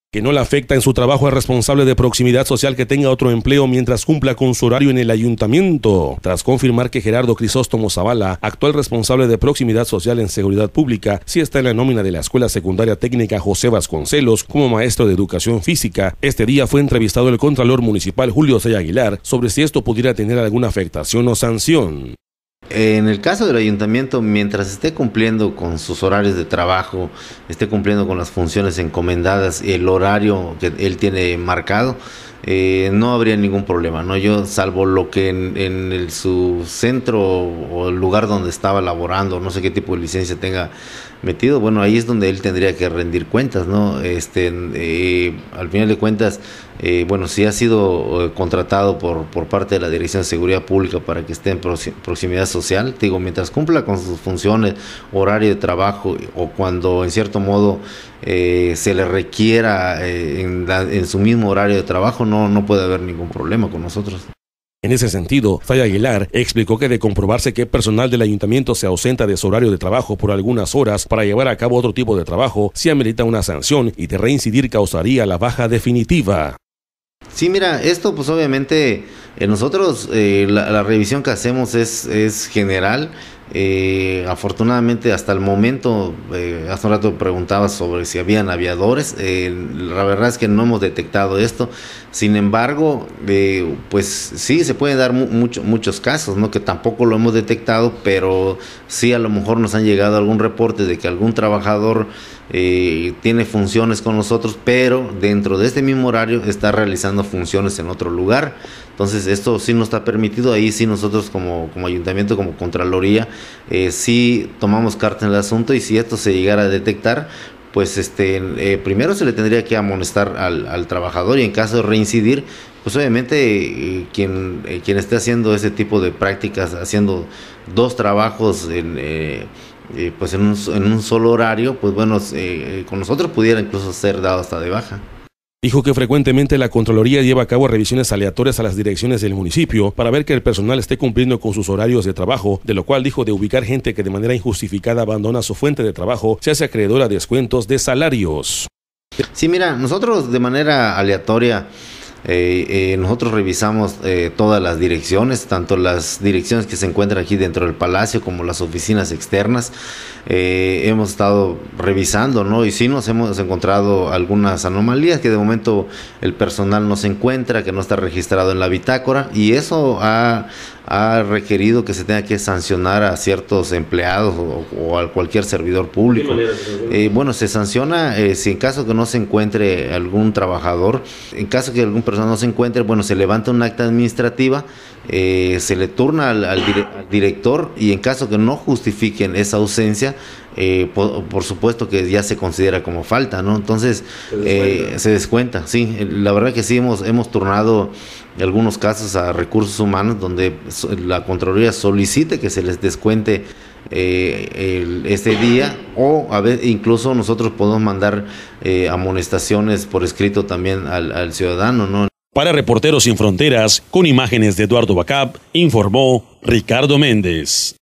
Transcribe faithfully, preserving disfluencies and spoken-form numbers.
Que no le afecta en su trabajo al responsable de proximidad social que tenga otro empleo mientras cumpla con su horario en el ayuntamiento. Tras confirmar que Gerardo Crisóstomo Zavala, actual responsable de proximidad social en seguridad pública, sí está en la nómina de la Escuela Secundaria Técnica José Vasconcelos como maestro de educación física, este día fue entrevistado el Contralor Municipal Julio C. Aguilar sobre si esto pudiera tener alguna afectación o sanción. En el caso del ayuntamiento, mientras esté cumpliendo con sus horarios de trabajo, esté cumpliendo con las funciones encomendadas, el horario que él tiene marcado, eh, no habría ningún problema, ¿no? Yo, salvo lo que en, en el, su centro o el lugar donde estaba laborando, no sé qué tipo de licencia tenga metido, bueno, ahí es donde él tendría que rendir cuentas, ¿no? Este, eh, al final de cuentas, eh, bueno, si ha sido eh, contratado por, por parte de la Dirección de Seguridad Pública para que esté en proximidad social, te digo, mientras cumpla con sus funciones, horario de trabajo o cuando en cierto modo eh, se le requiera eh, en, la, en su mismo horario de trabajo, no, no puede haber ningún problema con nosotros. En ese sentido, Fay Aguilar explicó que de comprobarse que personal del ayuntamiento se ausenta de su horario de trabajo por algunas horas para llevar a cabo otro tipo de trabajo, sí amerita una sanción y de reincidir causaría la baja definitiva. Sí, mira, esto pues obviamente eh, nosotros eh, la, la revisión que hacemos es, es general. Eh, afortunadamente hasta el momento, eh, hace un rato preguntaba sobre si habían aviadores, eh, la verdad es que no hemos detectado esto. Sin embargo, eh, pues sí se pueden dar mu mucho, muchos casos, ¿no? Que tampoco lo hemos detectado, pero sí a lo mejor nos han llegado algún reporte de que algún trabajador eh, tiene funciones con nosotros, pero dentro de este mismo horario está realizando funciones en otro lugar. Entonces esto sí no está permitido. Ahí sí nosotros como, como ayuntamiento, como Contraloría, eh, sí tomamos carta en el asunto, y si esto se llegara a detectar, pues este eh, primero se le tendría que amonestar al, al trabajador, y en caso de reincidir, pues obviamente eh, quien, eh, quien esté haciendo ese tipo de prácticas, haciendo dos trabajos en, eh, eh, pues en un, en un solo horario, pues bueno, eh, con nosotros pudiera incluso ser dado hasta de baja. Dijo que frecuentemente la Contraloría lleva a cabo revisiones aleatorias a las direcciones del municipio para ver que el personal esté cumpliendo con sus horarios de trabajo, de lo cual dijo de ubicar gente que de manera injustificada abandona su fuente de trabajo se hace acreedora a descuentos de salarios. Sí, mira, nosotros de manera aleatoria Eh, eh, nosotros revisamos eh, todas las direcciones, tanto las direcciones que se encuentran aquí dentro del palacio como las oficinas externas. Eh, hemos estado revisando, ¿no? Y sí nos hemos encontrado algunas anomalías, que de momento el personal no se encuentra, que no está registrado en la bitácora, y eso ha, ha requerido que se tenga que sancionar a ciertos empleados o, o a cualquier servidor público. Eh, bueno, se sanciona eh, si en caso que no se encuentre algún trabajador, en caso que algún personal no se encuentre, bueno, se levanta un acta administrativa, eh, se le turna al, al, dire, al director, y en caso que no justifiquen esa ausencia, eh, por, por supuesto que ya se considera como falta, ¿no? Entonces eh, se descuenta, sí. La verdad que sí hemos, hemos turnado algunos casos a recursos humanos donde la Contraloría solicite que se les descuente eh, el, este día, o a ver, incluso nosotros podemos mandar eh, amonestaciones por escrito también al, al ciudadano, ¿no? Para Reporteros Sin Fronteras, con imágenes de Eduardo Bacap, informó Ricardo Méndez.